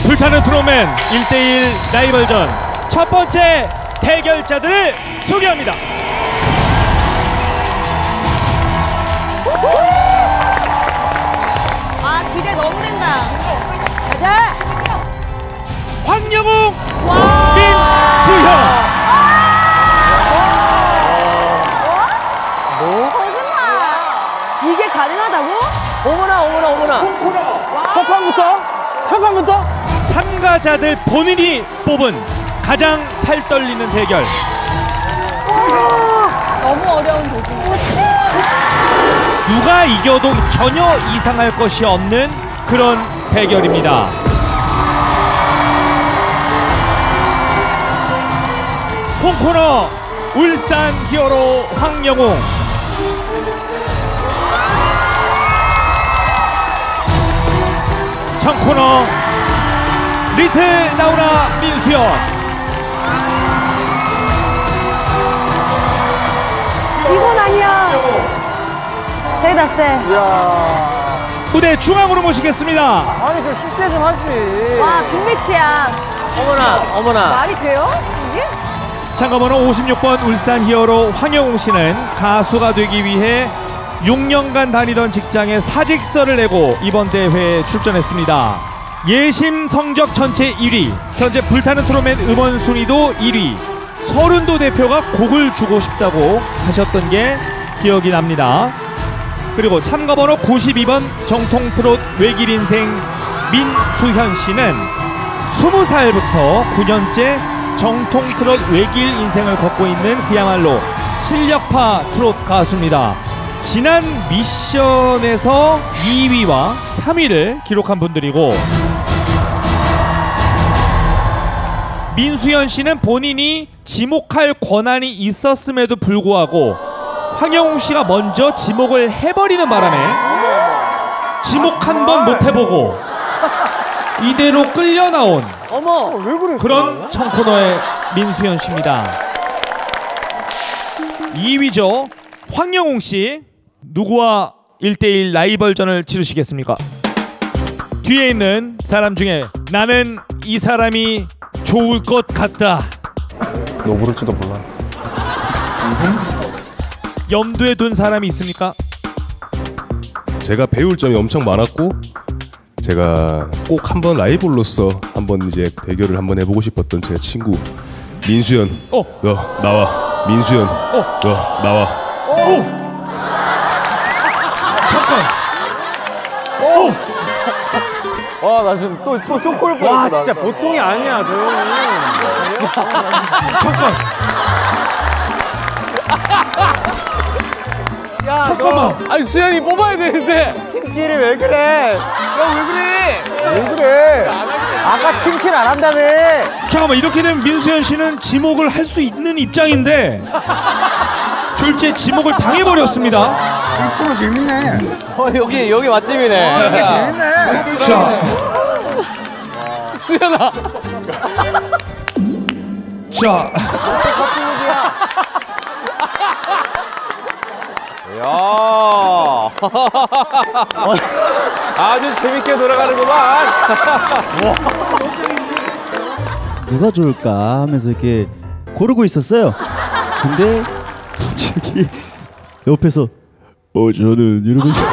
불타는 트롯맨 1대1 라이벌전 첫 번째 대결자들을 소개합니다. 아, 기대 너무 된다. 가자. 황영웅, 민수현. 이게 가능하다고? 어머나 어머나 어머나. 첫 판부터? 참가자들 본인이 뽑은 가장 살떨리는 대결. 너무 어려운 도중. 누가 이겨도 전혀 이상할 것이 없는 그런 대결입니다. 홈코너 울산 히어로 황영웅, 청코너 리틀 나우라 민수현, 이건 아니야. 세다 세. 무대 중앙으로 모시겠습니다. 아니 좀 쉽게 좀 하지. 와 빅매치야. 어머나 어머나. 말이 돼요? 이게? 참가번호 56번 울산 히어로 황영웅 씨는 가수가 되기 위해 6년간 다니던 직장에 사직서를 내고 이번 대회에 출전했습니다. 예심 성적 전체 1위, 현재 불타는 트롯맨 음원 순위도 1위, 서른도 대표가 곡을 주고 싶다고 하셨던 게 기억이 납니다. 그리고 참가번호 92번 정통 트롯 외길 인생 민수현 씨는 20살부터 9년째 정통 트롯 외길 인생을 걷고 있는 그야말로 실력파 트롯 가수입니다. 지난 미션에서 2위와 3위를 기록한 분들이고, 민수현 씨는 본인이 지목할 권한이 있었음에도 불구하고 황영웅 씨가 먼저 지목을 해버리는 바람에 지목 한 번 못 해보고 이대로 끌려 나온 어머. 왜 그래? 그런 청코너의 민수현 씨입니다. 2위죠. 황영웅 씨, 누구와 1대1 라이벌전을 치르시겠습니까? 뒤에 있는 사람 중에 나는 이 사람이 좋을 것 같다, 너 모를지도 몰라. 염두에 둔 사람이 있습니까? 제가 배울 점이 엄청 많았고, 제가 꼭 한번 라이벌로서 한번 이제 대결을 한번 해보고 싶었던 제 친구 민수현. 너 나와. 민수현. 너 나와. 잠깐. 와 나 지금 또 쇼크를 뻔했어. 와 진짜 보통이 아니야 저 형이. 잠깐. 야, 잠깐만. 아니 수현이 뽑아야 되는데. 팀끼리 왜 그래? 야 왜 그래? 왜 그래? 아까 팀킬 안 한다며. 잠깐만, 이렇게 되면 민수현 씨는 지목을 할 수 있는 입장인데 졸지에 지목을 당해버렸습니다. 프로 재밌네. 여기 맛집이네. 재밌네. 자, 수현아. 자, 야. 아주 재밌게 돌아가는구만. 누가 좋을까 하면서 이렇게 고르고 있었어요. 근데 갑자기 옆에서 저는 이러면서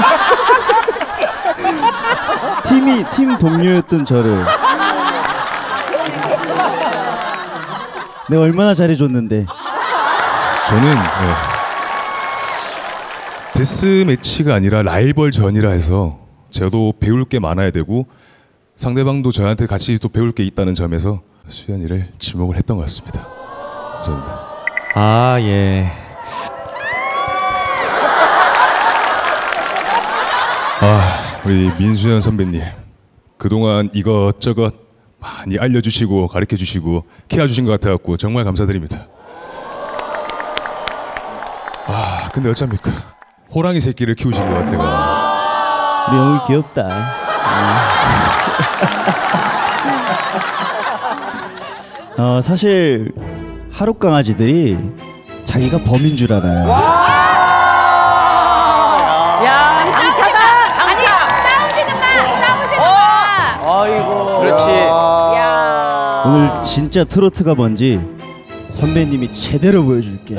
팀 동료였던 저를 내가 얼마나 잘해줬는데. 저는 데스 매치가 아니라 라이벌전이라 해서 저도 배울 게 많아야 되고 상대방도 저한테 같이 또 배울 게 있다는 점에서 수현이를 지목을 했던 것 같습니다. 감사합니다. 아, 예. 우리 민수현 선배님, 그동안 이것저것 많이 알려주시고 가르쳐주시고 키워주신 것 같아갖고 정말 감사드립니다. 근데 어쩝니까? 호랑이 새끼를 키우신 것 같아요. 우리 영웅이 귀엽다. 사실 하룻 강아지들이 자기가 범인 줄 알아요. 야, 강차다. 아니, 싸우지는 마! 싸우지는 마! 아이고. 그렇지. 오늘 진짜 트로트가 뭔지 선배님이 제대로 보여줄게.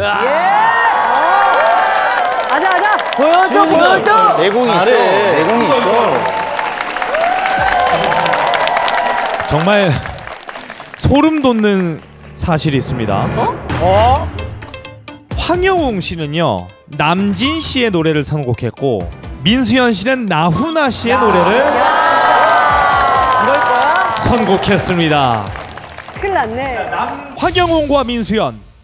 가자. 보여줘. 내공이 있어. 내공이 있어. 정말 소름 돋는 사실이 있습니다. 황영웅 씨는요 남진 씨의 노래를 선곡했고 민수현 씨는 나훈아 씨의 노래를 이럴 거야? 선곡했습니다. 큰일 났네. 황영웅과 민수현